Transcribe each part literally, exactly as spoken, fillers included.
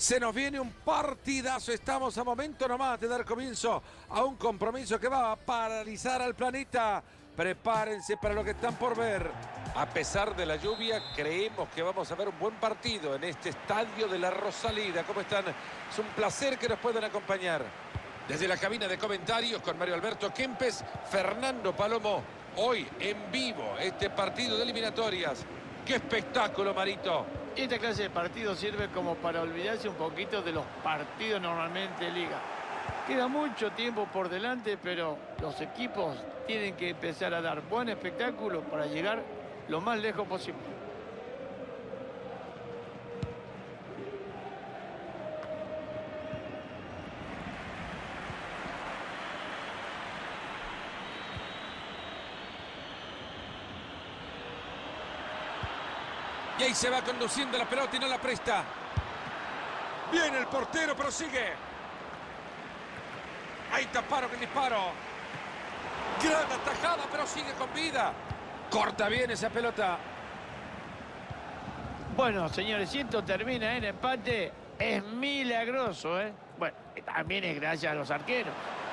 Se nos viene un partidazo, estamos a momento nomás de dar comienzo a un compromiso que va a paralizar al planeta. Prepárense para lo que están por ver. A pesar de la lluvia, creemos que vamos a ver un buen partido en este estadio de la Rosaleda. ¿Cómo están? Es un placer que nos puedan acompañar. Desde la cabina de comentarios con Mario Alberto Kempes, Fernando Palomo, hoy en vivo este partido de eliminatorias. ¡Qué espectáculo, Marito! Esta clase de partido sirve como para olvidarse un poquito de los partidos normalmente de liga. Queda mucho tiempo por delante, pero los equipos tienen que empezar a dar buen espectáculo para llegar lo más lejos posible. Y ahí se va conduciendo la pelota y no la presta. Viene el portero, pero sigue. Ahí taparon el disparo. Gran atajada, pero sigue con vida. Corta bien esa pelota. Bueno, señores, si esto termina en empate, es milagroso, ¿eh? Bueno, también es gracias a los arqueros.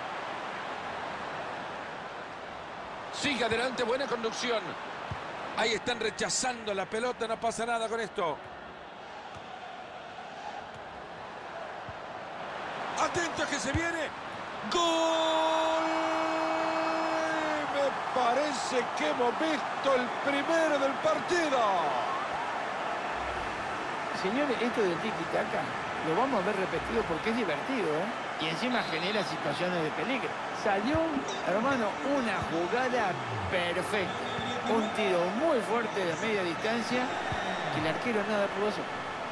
Sigue adelante, buena conducción. Ahí están rechazando la pelota, no pasa nada con esto. Atento que se viene. ¡Gol! Me parece que hemos visto el primero del partido. Señores, esto del tiki-taka lo vamos a ver repetido porque es divertido, ¿eh? Y encima genera situaciones de peligro. Salió, hermano, una jugada perfecta. Un tiro muy fuerte de media distancia que el arquero nada pudo hacer.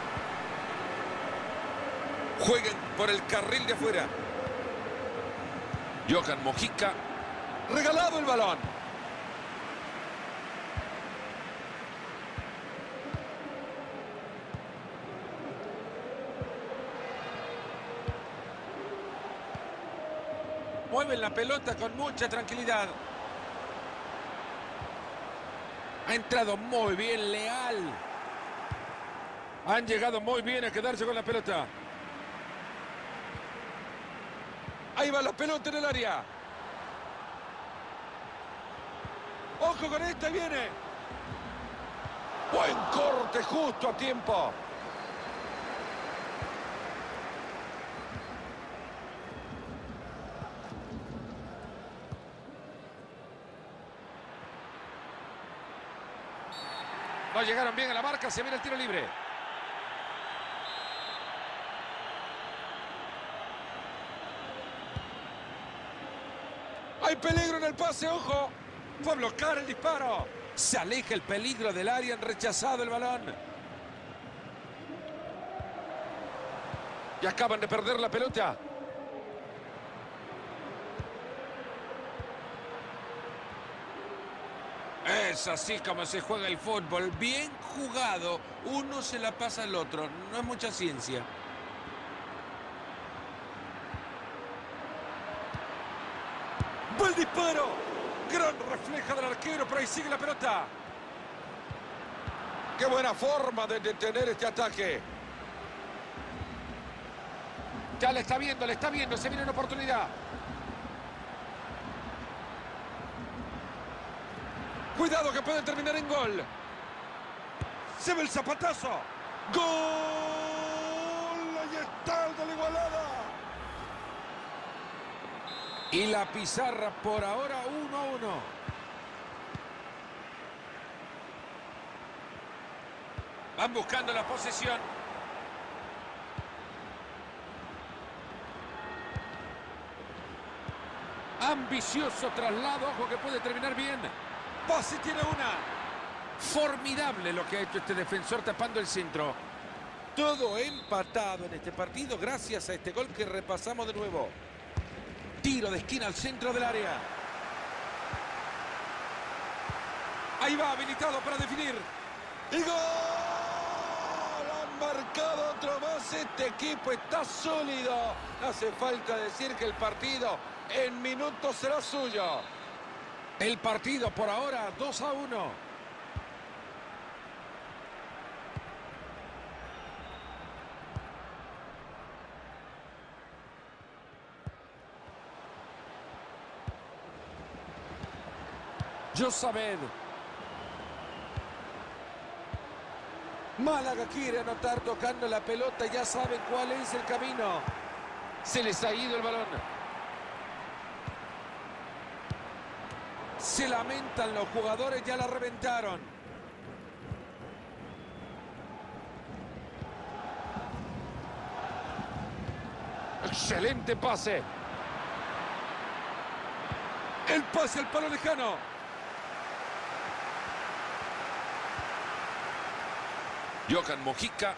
Jueguen por el carril de afuera. Johan Mojica. Regalado el balón. Mueven la pelota con mucha tranquilidad. Ha entrado muy bien Leal. Han llegado muy bien a quedarse con la pelota. Ahí va la pelota en el área. Ojo con esta, viene. Buen corte justo a tiempo. No llegaron bien a la marca, se viene el tiro libre. Hay peligro en el pase, ojo. Fue a bloquear el disparo. Se aleja el peligro del área, han rechazado el balón. Y acaban de perder la pelota. Es así como se juega el fútbol. Bien jugado. Uno se la pasa al otro. No es mucha ciencia. ¡Buen disparo! Gran refleja del arquero, pero ahí sigue la pelota. ¡Qué buena forma de detener este ataque! Ya le está viendo, le está viendo. Se viene una oportunidad. Cuidado que puede terminar en gol. Se ve el zapatazo. ¡Gol! Ahí está el de la igualada. Y la pizarra por ahora uno a uno. Van buscando la posesión. Ambicioso traslado. Ojo que puede terminar bien. Pase tiene una. Formidable lo que ha hecho este defensor tapando el centro. Todo empatado en este partido gracias a este gol que repasamos de nuevo. Tiro de esquina al centro del área. Ahí va, habilitado para definir. ¡Y gol! Han marcado otro más. Este equipo está sólido. No hace falta decir que el partido en minutos será suyo. El partido por ahora dos a uno. Josabed. Málaga quiere anotar tocando la pelota. Ya saben cuál es el camino. Se les ha ido el balón. Se lamentan los jugadores, ya la reventaron. Excelente pase. El pase al palo lejano. Johan Mojica.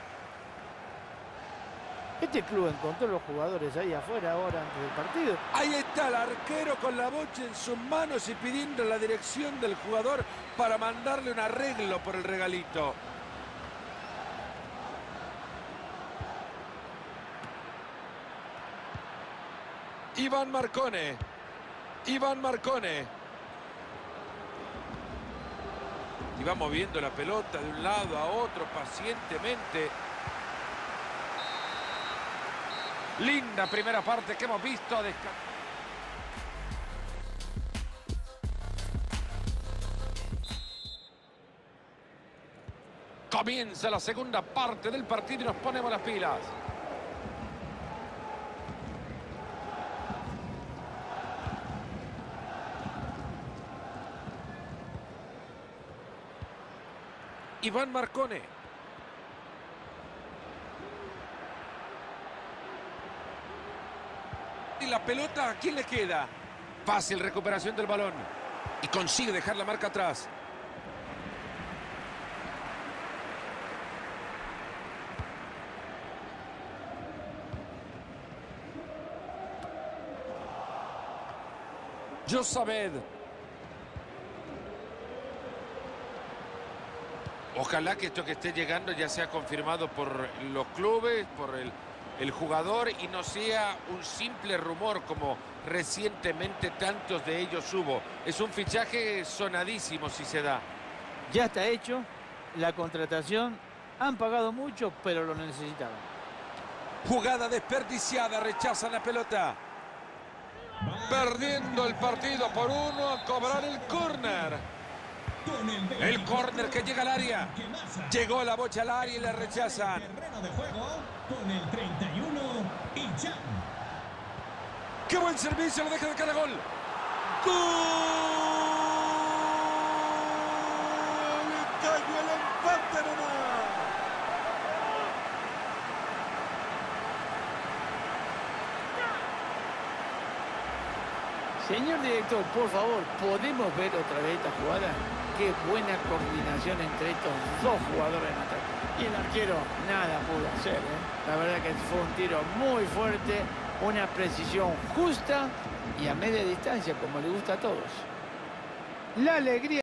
Este club encontró los jugadores ahí afuera ahora antes del partido. Ahí está el arquero con la bocha en sus manos y pidiendo la dirección del jugador para mandarle un arreglo por el regalito. Iván Marcone. Iván Marcone. Y va moviendo la pelota de un lado a otro pacientemente. Linda primera parte que hemos visto. Comienza la segunda parte del partido y nos ponemos las pilas. Iván Marcone. Y la pelota, ¿a quién le queda? Fácil recuperación del balón. Y consigue dejar la marca atrás. Josabed. Ojalá que esto que esté llegando ya sea confirmado por los clubes, por el, el jugador y no sea un simple rumor como recientemente tantos de ellos hubo. Es un fichaje sonadísimo si se da. Ya está hecho la contratación. Han pagado mucho, pero lo necesitaban. Jugada desperdiciada, rechazan la pelota. Perdiendo el partido por uno a cobrar el córner. El córner que llega al área. Llegó la bocha al área y le rechazan. ¡Qué buen servicio! Lo deja de cara gol. ¡Gol! ¡Le cayó el empate nomás! Señor director, por favor, ¿podemos ver otra vez esta jugada? Qué buena coordinación entre estos dos jugadores en ataque. Y el arquero nada pudo hacer, ¿eh? La verdad que fue un tiro muy fuerte, una precisión justa y a media distancia, como le gusta a todos. La alegría.